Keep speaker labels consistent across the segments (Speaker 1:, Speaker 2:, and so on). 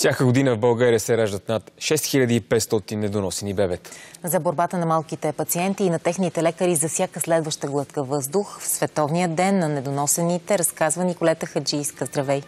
Speaker 1: Всяка година в България се раждат над 6500 недоносени бебета.
Speaker 2: За борбата на малките пациенти и на техните лекари за всяка следваща глътка въздух в Световния ден на недоносените разказва Николета Хаджийска. Здравей!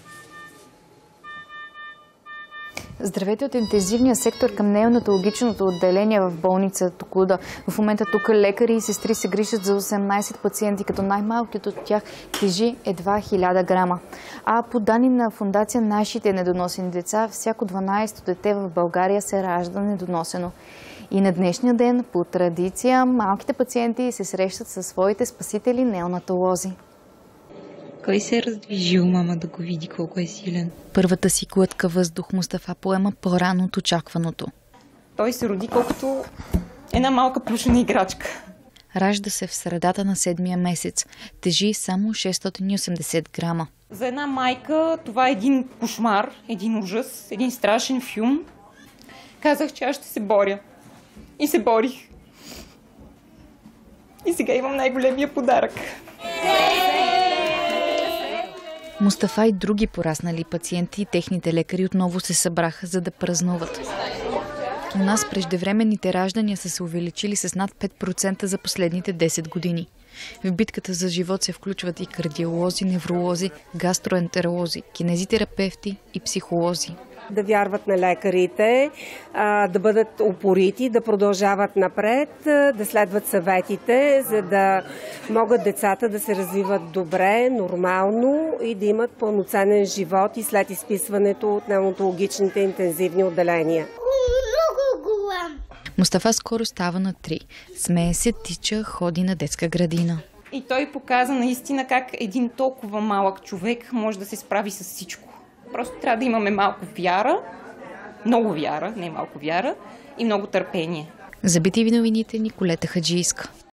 Speaker 3: Здравейте от интензивния сектор към неонатологичното отделение в болница Токуда. В момента тук лекари и сестри се грижат за 18 пациенти, като най-малкият от тях тежи едва 1000 грама. А по данни на фондация Нашите недоносени деца, всяко 12-то дете в България се ражда недоносено. И на днешния ден, по традиция, малките пациенти се срещат със своите спасители неонатолози.
Speaker 4: Кой се е раздвижил, мама, да го види колко е силен?
Speaker 3: Първата си глътка въздух Мустафа поема по-рано от очакваното.
Speaker 4: Той се роди колкото една малка плюшена играчка.
Speaker 3: Ражда се в средата на 7-я месец. Тежи само 680 грама.
Speaker 4: За една майка това е един кошмар, един ужас, един страшен филм. Казах, че аз ще се боря. И се борих. И сега имам най-големия подарък.
Speaker 3: Мустафа и други пораснали пациенти и техните лекари отново се събраха, за да празнуват. У нас преждевременните раждания са се увеличили с над 5% за последните 10 години. В битката за живот се включват и кардиолози, невролози, гастроентеролози, кинезитерапевти и психолози.
Speaker 5: Да вярват на лекарите, да бъдат упорити, да продължават напред, да следват съветите, за да могат децата да се развиват добре, нормално и да имат пълноценен живот и след изписването от неонатологичните интензивни отделения.
Speaker 3: Мустафа скоро става на 3. Смее се, тича, ходи на детска градина.
Speaker 4: И той показа наистина как един толкова малък човек може да се справи с всичко. Просто трябва да имаме малко вяра, много вяра, не малко вяра и много търпение.
Speaker 3: За BTV новините Николета Хаджийска.